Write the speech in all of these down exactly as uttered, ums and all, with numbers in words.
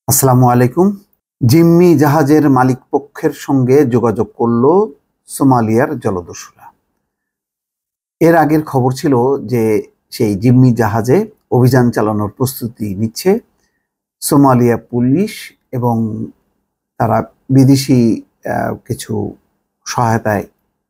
আসসালামু আলাইকুম। জিম্মি জাহাজের মালিক পক্ষের সঙ্গে যোগাযোগ করল সোমালিয়ার জলদস্যুরা। এর আগের খবর ছিল যে সেই জিম্মি জাহাজে অভিযান চালানোর প্রস্তুতি নিচ্ছে সোমালিয়া পুলিশ এবং তারা বিদেশি কিছু সহায়তায়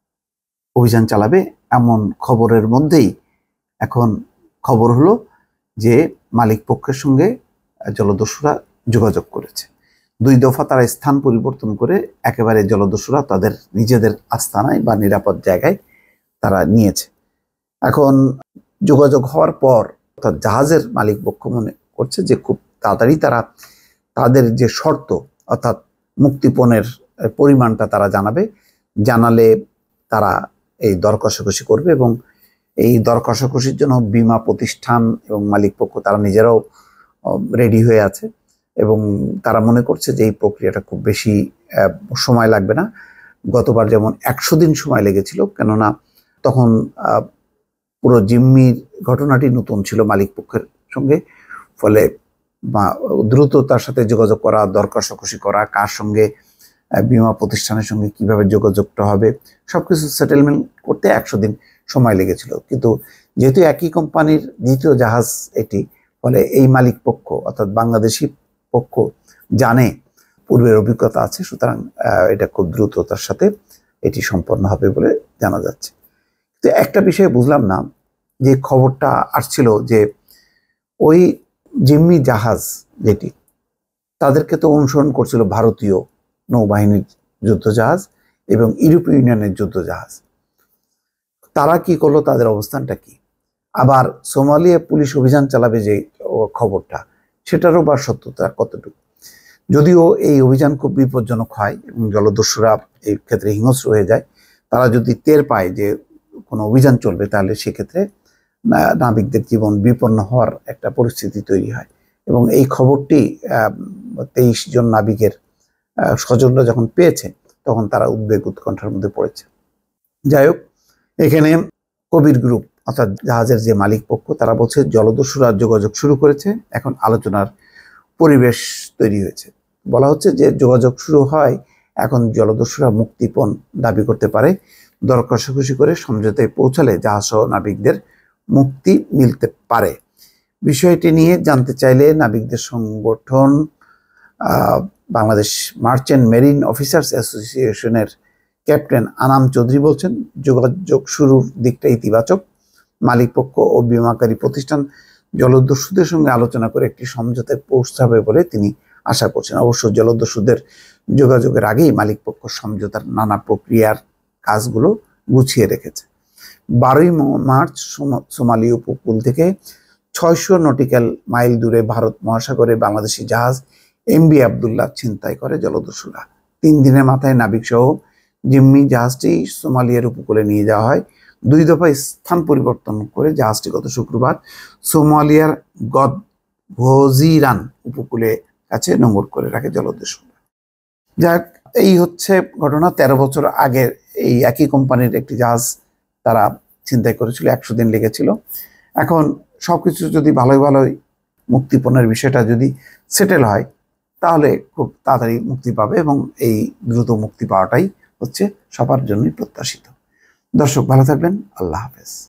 অভিযান চালাবে, এমন খবরের মধ্যেই এখন খবর হলো যে মালিক পক্ষের সঙ্গে জলদস্যুরা যোগাযোগ করেছে। দুই দফা তারা স্থান পরিবর্তন করে একেবারে জলদস্যুরা তাদের নিজেদের আস্তানায় বা নিরাপদ জায়গায় তারা নিয়েছে। এখন যোগাযোগ হওয়ার পর অর্থাৎ জাহাজের মালিক পক্ষ মনে করছে যে খুব তাড়াতাড়ি তারা তাদের যে শর্ত অর্থাৎ মুক্তিপণের পরিমাণটা তারা জানাবে, জানালে তারা এই দর কষাকষি করবে এবং এই দর কষাকষির জন্য বীমা প্রতিষ্ঠান এবং মালিক পক্ষ তারা নিজেরাও রেডি হয়ে আছে এবং তারা মনে করছে যে এই প্রক্রিয়াটা খুব বেশি সময় লাগবে না। গতবার যেমন একশো দিন সময় লেগেছিল, কেননা তখন পুরো জিম্মির ঘটনাটি নতুন ছিল মালিক পক্ষের সঙ্গে, ফলে দ্রুত তার সাথে যোগাযোগ করা, দর কষাকষি করা, কার সঙ্গে বীমা প্রতিষ্ঠানের সঙ্গে কিভাবে যোগাযোগটা হবে সব কিছু সেটেলমেন্ট করতে একশো দিন সময় লেগেছিল। কিন্তু যেহেতু একই কোম্পানির দ্বিতীয় জাহাজ এটি, ফলে এই মালিক পক্ষ অর্থাৎ বাংলাদেশি পক্ষ জানে, পূর্বের অভিজ্ঞতা আছে, সুতরাং এটা খুব দ্রুততার সাথে এটি সম্পন্ন হবে বলে জানা যাচ্ছে। তো একটা বিষয় বুঝলাম না, যে খবরটা আসছিল যে ওই জিম্মি জাহাজ যেটি, তাদেরকে তো অনুসরণ করছিল ভারতীয় নৌবাহিনীর যুদ্ধজাহাজ এবং ইউরোপীয় ইউনিয়নের যুদ্ধজাহাজ। তারা কি করলো, তাদের অবস্থানটা কি? আবার সোমালিয়া পুলিশ অভিযান চালাবে যে খবরটা, সেটারও বা সত্যতা কতটুকু? যদিও এই অভিযান খুব বিপজ্জনক হয় এবং জলদস্যুরা এই ক্ষেত্রে হিংস্র হয়ে যায়, তারা যদি টের পায় যে কোনো অভিযান চলবে তাহলে সেক্ষেত্রে নাবিকদের জীবন বিপন্ন হওয়ার একটা পরিস্থিতি তৈরি হয় এবং এই খবরটি তেইশ জন নাবিকের স্বজনরা যখন পেয়েছে তখন তারা উদ্বেগ উৎকণ্ঠার মধ্যে পড়েছে। যাই হোক, এখানে কবির গ্রুপ অর্থাৎ জাহাজের যে মালিক পক্ষ তারা বলছে জলদস্যুরা যোগাযোগ শুরু করেছে, এখন আলোচনার পরিবেশ তৈরি হয়েছে। বলা হচ্ছে যে যোগাযোগ শুরু হয়, এখন জলদস্যুরা মুক্তিপণ দাবি করতে পারে, দর কষাকষি করে সমঝোতায় পৌঁছালে জাহাজসহ নাবিকদের মুক্তি মিলতে পারে। বিষয়টি নিয়ে জানতে চাইলে নাবিকদের সংগঠন বাংলাদেশ মার্চেন্ট মেরিন অফিসার্স অ্যাসোসিয়েশনের ক্যাপ্টেন আনাম চৌধুরী বলছেন যোগাযোগ শুরুর দিকটা ইতিবাচক। মালিক পক্ষ ও বীমাকারী প্রতিষ্ঠান জলদস্যুদের সঙ্গে আলোচনা করে একটি সমঝোতায় পৌঁছাবে বলে তিনি আশা করছেন। অবশ্য জলদস্যুদের যোগাযোগের আগেই মালিক পক্ষ সমঝোতার নানা প্রক্রিয়ার কাজগুলো গুছিয়ে রেখেছে। বারোই মার্চ সোমালি উপকূল থেকে ছয়শো নটিক্যাল মাইল দূরে ভারত মহাসাগরে বাংলাদেশি জাহাজ এমবি আবদুল্লাহ ছিনতাই করে জলদস্যুরা। তিন দিনের মাথায় নাবিক সহ জিম্মি জাহাজটি সোমালিয়ার উপকূলে নিয়ে যাওয়া হয়। দুই দফায় স্থান পরিবর্তন করে জাহাজটি গত শুক্রবার সোমালিয়ার গদভজিরান উপকূলে কাছে নোঙর করে রাখে জলদস্যুরা। যাক, এই হচ্ছে ঘটনা। তেরো বছর আগে এই একই কোম্পানির একটি জাহাজ তারা ছিনতাই করেছিল, একশো দিন লেগেছিল। এখন সবকিছু যদি ভালোই ভালোই মুক্তিপণের বিষয়টা যদি সেটেল হয় তাহলে খুব তাড়াতাড়ি মুক্তি পাবে এবং এই দ্রুত মুক্তি পাওয়াটাই হচ্ছে সবার জন্যই প্রত্যাশিত। দর্শক ভালো থাকবেন, আল্লাহ হাফেজ।